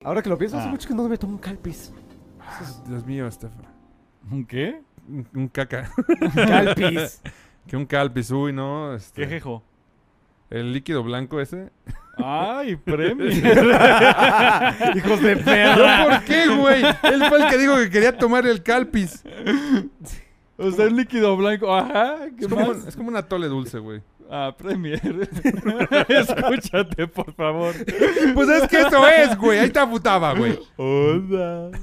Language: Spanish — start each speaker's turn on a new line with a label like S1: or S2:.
S1: Ahora que lo pienso, hace mucho que no me tomo un calpis.
S2: Dios mío, Estefan.
S3: ¿Un qué?
S2: Un caca.
S1: Calpis.
S2: Que un calpis, uy, no.
S3: ¿Qué jejo?
S2: El líquido blanco ese.
S3: ¡Ay, premio!
S1: Hijos de perra.
S2: ¿Yo por qué, güey? Él fue el que dijo que quería tomar el calpis.
S3: O sea, un líquido blanco. Ajá. ¿Qué más?
S2: Es como un atole dulce, güey.
S3: Ah, Premier. Escúchate, por favor.
S2: Pues es que eso es, güey. Ahí te afutaba, güey.
S3: Hola.